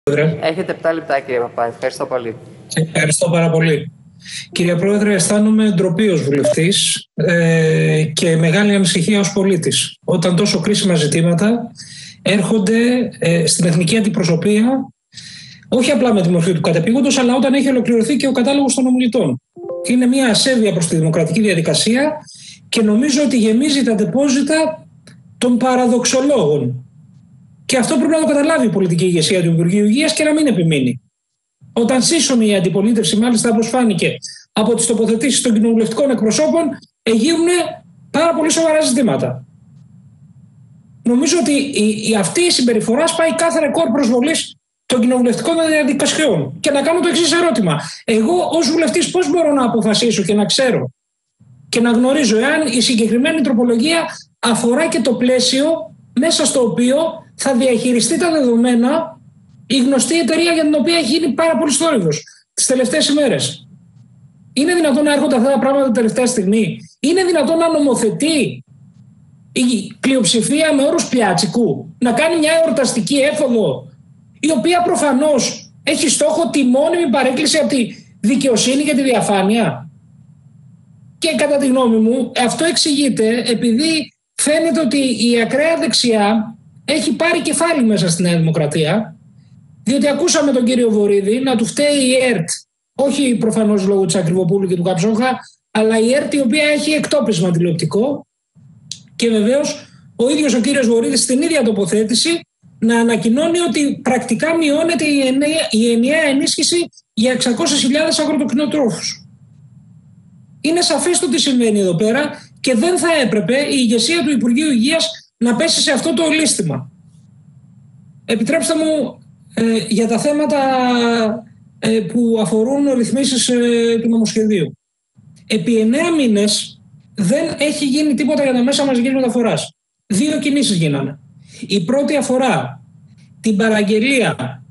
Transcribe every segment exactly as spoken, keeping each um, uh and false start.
Έχετε επτά λεπτά, κύριε Παπά. Ευχαριστώ πολύ. Ευχαριστώ πάρα πολύ. Κύριε Πρόεδρε, αισθάνομαι ντροπή ως βουλευτής ε, και μεγάλη ανησυχία ως πολίτης. Όταν τόσο κρίσιμα ζητήματα έρχονται ε, στην εθνική αντιπροσωπεία, όχι απλά με τη μορφή του κατεπήγοντος, αλλά όταν έχει ολοκληρωθεί και ο κατάλογος των ομιλητών. Είναι μια ασέβεια προς τη δημοκρατική διαδικασία και νομίζω ότι γεμίζει τα ντεπόζιτα των παραδοξολόγων. Και αυτό πρέπει να το καταλάβει η πολιτική ηγεσία του Υπουργείου Υγείας και να μην επιμείνει. Όταν σύσσωμη η αντιπολίτευση, μάλιστα όπως φάνηκε από τις τοποθετήσεις των κοινοβουλευτικών εκπροσώπων, εγείρουν πάρα πολύ σοβαρά ζητήματα. Νομίζω ότι η, η, αυτή η συμπεριφορά σπάει κάθε ρεκόρ προσβολής των κοινοβουλευτικών διαδικασιών. Και να κάνω το εξής ερώτημα. Εγώ ως βουλευτής πώς μπορώ να αποφασίσω και να ξέρω και να γνωρίζω εάν η συγκεκριμένη τροπολογία αφορά και το πλαίσιο μέσα στο οποίο θα διαχειριστεί τα δεδομένα η γνωστή εταιρεία για την οποία έχει γίνει πάρα πολύ θόρυβος τις τελευταίες ημέρες. Είναι δυνατόν να έρχονται αυτά τα πράγματα την τελευταία στιγμή? Είναι δυνατόν να νομοθετεί η πλειοψηφία με όρους πιάτσικου, να κάνει μια εορταστική έφοδο, η οποία προφανώς έχει στόχο τη μόνιμη παρέκκληση από τη δικαιοσύνη και τη διαφάνεια? Και κατά τη γνώμη μου αυτό εξηγείται επειδή φαίνεται ότι η ακραία δεξιά έχει πάρει κεφάλι μέσα στη Νέα Δημοκρατία, διότι ακούσαμε τον κύριο Βορίδη να του φταίει η ΕΡΤ, όχι προφανώς λόγω της Ακριβοπούλου και του Καψόχα, αλλά η ΕΡΤ η οποία έχει εκτόπισμα τηλεοπτικό, και βεβαίως ο ίδιος ο κύριος Βορίδης στην ίδια τοποθέτηση να ανακοινώνει ότι πρακτικά μειώνεται η ενιαία, η ενιαία ενίσχυση για εξακόσιες χιλιάδες αγροτοκτηνοτρόφους. Είναι σαφές το τι συμβαίνει εδώ πέρα και δεν θα έπρεπε η ηγεσία του Υπουργείου Υγείας να πέσει σε αυτό το ολίσθημα. Επιτρέψτε μου ε, για τα θέματα ε, που αφορούν ρυθμίσεις ε, του νομοσχεδίου. Επί εννέα μήνες δεν έχει γίνει τίποτα για τα μέσα μαζικής μεταφοράς. Δύο κινήσεις γίνανε. Η πρώτη αφορά την παραγγελία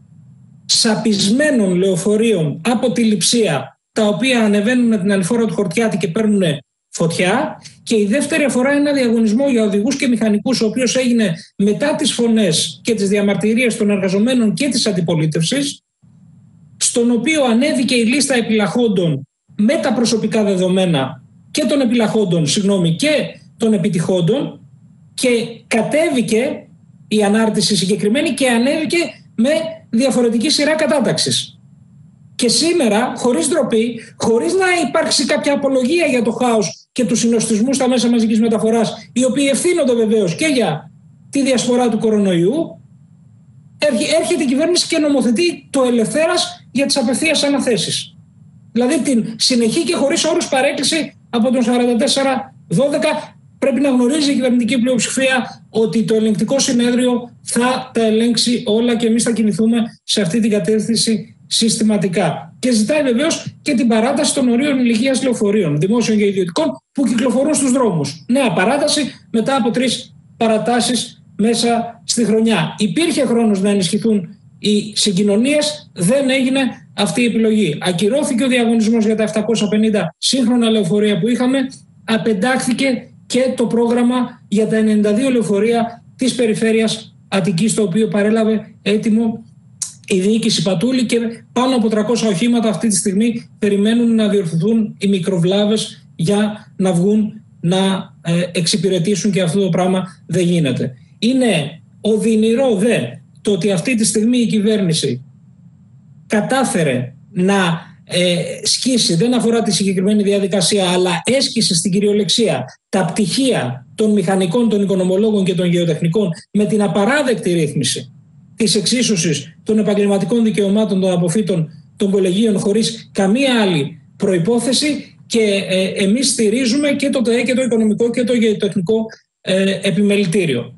σαπισμένων λεωφορείων από τη Λειψία, τα οποία ανεβαίνουν με την αληφόρα του Χορτιάτη και παίρνουν φωτιά, και η δεύτερη αφορά ένα διαγωνισμό για οδηγούς και μηχανικούς, ο οποίος έγινε μετά τις φωνές και τις διαμαρτυρίες των εργαζομένων και της αντιπολίτευσης, στον οποίο ανέβηκε η λίστα επιλαχόντων με τα προσωπικά δεδομένα και των επιλαχόντων, συγγνώμη, και των επιτυχόντων, και κατέβηκε η ανάρτηση συγκεκριμένη και ανέβηκε με διαφορετική σειρά κατάταξης. Και σήμερα, χωρίς ντροπή, χωρίς να υπάρξει κάποια απολογία για το χάος και τους συνοστισμούς στα μέσα μαζικής μεταφοράς, οι οποίοι ευθύνονται βεβαίως και για τη διασπορά του κορονοϊού, έρχεται η κυβέρνηση και νομοθετεί το ελευθέρας για τις απευθείας αναθέσεις. Δηλαδή την συνεχή και χωρίς όρους παρέκκληση από τον σαράντα τέσσερα δώδεκα. Πρέπει να γνωρίζει η κυβερνητική πλειοψηφία ότι το ελεγκτικό συνέδριο θα τα ελέγξει όλα και εμείς θα κινηθούμε σε αυτή την κατεύθυνση συστηματικά. Και ζητάει βεβαίως και την παράταση των ορίων ηλικίας λεωφορείων, δημόσιων και ιδιωτικών, που κυκλοφορούν στους δρόμους. Νέα παράταση μετά από τρεις παρατάσεις μέσα στη χρονιά. Υπήρχε χρόνος να ενισχυθούν οι συγκοινωνίες, δεν έγινε αυτή η επιλογή. Ακυρώθηκε ο διαγωνισμός για τα επτακόσια πενήντα σύγχρονα λεωφορεία που είχαμε, απεντάχθηκε και το πρόγραμμα για τα ενενήντα δύο λεωφορεία της περιφέρειας Αττικής, το οποίο παρέλαβε έτοιμο η διοίκηση Πατούλη, και πάνω από τριακόσια οχήματα αυτή τη στιγμή περιμένουν να διορθωθούν οι μικροβλάβες για να βγουν να ε, εξυπηρετήσουν, και αυτό το πράγμα δεν γίνεται. Είναι οδυνηρό δε το ότι αυτή τη στιγμή η κυβέρνηση κατάφερε να ε, σκίσει, δεν αφορά τη συγκεκριμένη διαδικασία, αλλά έσκησε στην κυριολεξία τα πτυχία των μηχανικών, των οικονομολόγων και των γεωτεχνικών με την απαράδεκτη ρύθμιση της εξίσωσης των επαγγελματικών δικαιωμάτων των αποφύτων των κολεγίων χωρίς καμία άλλη προϋπόθεση, και ε, εμείς στηρίζουμε και το ΤΕΕ και το οικονομικό και το γεωτεχνικό ε, επιμελητήριο.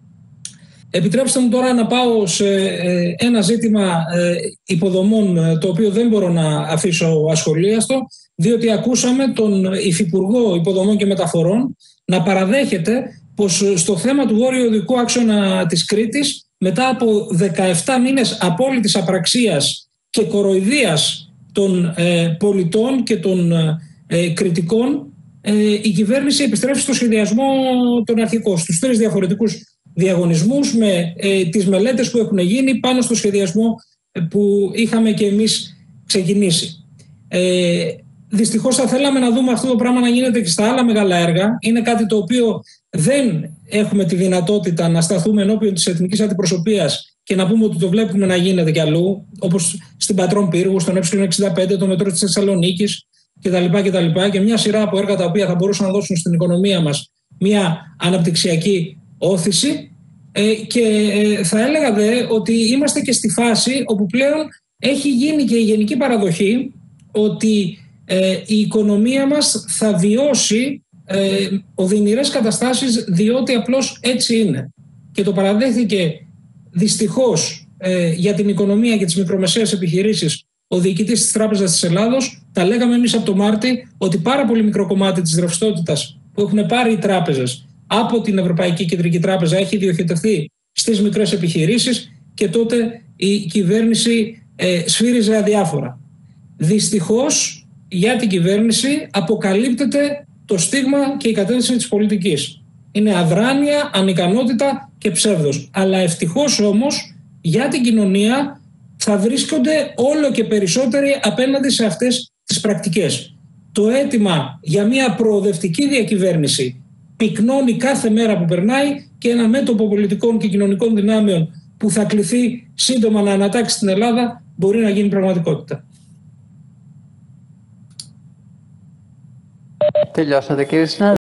Επιτρέψτε μου τώρα να πάω σε ε, ένα ζήτημα ε, υποδομών, το οποίο δεν μπορώ να αφήσω ασχολίαστο, διότι ακούσαμε τον Υφυπουργό Υποδομών και Μεταφορών να παραδέχεται πως στο θέμα του βόρειου οδικού άξονα της Κρήτης, μετά από δεκαεπτά μήνες απόλυτης απραξίας και κοροϊδίας των ε, πολιτών και των ε, κριτικών, ε, η κυβέρνηση επιστρέφει στο σχεδιασμό των αρχικών, στους τρεις διαφορετικούς διαγωνισμούς, με ε, τις μελέτες που έχουν γίνει πάνω στο σχεδιασμό που είχαμε και εμείς ξεκινήσει. Ε, δυστυχώς θα θέλαμε να δούμε αυτό το πράγμα να γίνεται και στα άλλα μεγάλα έργα. Είναι κάτι το οποίο δεν έχουμε τη δυνατότητα να σταθούμε ενώπιον της εθνικής αντιπροσωπείας και να πούμε ότι το βλέπουμε να γίνεται κι αλλού, όπως στην Πατρών Πύργου, στον Ε εξήντα πέντε, το μετρό της Θεσσαλονίκης κτλ. κτλ. Και μια σειρά από έργα τα οποία θα μπορούσαν να δώσουν στην οικονομία μας μια αναπτυξιακή όθηση. Ε, και ε, θα έλεγα δε ότι είμαστε και στη φάση όπου πλέον έχει γίνει και η γενική παραδοχή ότι ε, η οικονομία μας θα βιώσει ε, οδυνηρές καταστάσεις, διότι απλώς έτσι είναι. Και το παραδέχθηκε δυστυχώς ε, για την οικονομία και τις μικρομεσαίες επιχειρήσεις ο διοικητής της Τράπεζας της Ελλάδος. Τα λέγαμε εμείς από το Μάρτι ότι πάρα πολύ μικρό κομμάτι της ρευστότητας που έχουν πάρει οι τράπεζες από την Ευρωπαϊκή Κεντρική Τράπεζα έχει διοχετευτεί στις μικρές επιχειρήσεις και τότε η κυβέρνηση ε, σφύριζε αδιάφορα. Δυστυχώς για την κυβέρνηση αποκαλύπτεται το στίγμα και η κατεύθυνση της πολιτικής. Είναι αδράνεια, ανικανότητα και ψεύδος. Αλλά ευτυχώς όμως για την κοινωνία θα βρίσκονται όλο και περισσότεροι απέναντι σε αυτές τις πρακτικές. Το αίτημα για μια προοδευτική διακυβέρνηση πυκνώνει κάθε μέρα που περνάει και ένα μέτωπο πολιτικών και κοινωνικών δυνάμεων που θα κληθεί σύντομα να ανατάξει την Ελλάδα μπορεί να γίνει πραγματικότητα. Τελειώσατε, κύριε συνάδελφε.